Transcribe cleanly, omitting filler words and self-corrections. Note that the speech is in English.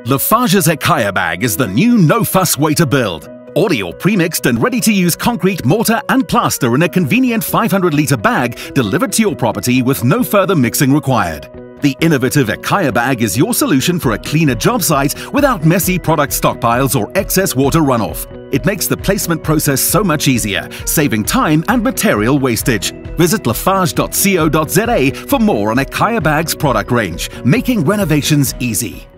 Lafarge's Ekhayabag is the new no-fuss way to build. Order your pre-mixed and ready-to-use concrete, mortar and plaster in a convenient 500-litre bag delivered to your property with no further mixing required. The innovative Ekhayabag is your solution for a cleaner job site without messy product stockpiles or excess water runoff. It makes the placement process so much easier, saving time and material wastage. Visit lafarge.co.za for more on Ekhayabag's product range, making renovations easy.